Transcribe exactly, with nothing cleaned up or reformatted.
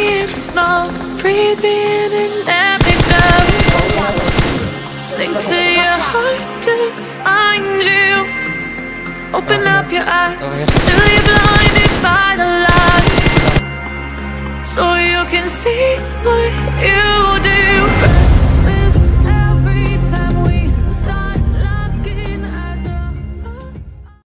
in the smoke, breathe me in and let me go. Sing to your heart to find you. Open up your eyes till you're blinded by the lights, so you can see what you do.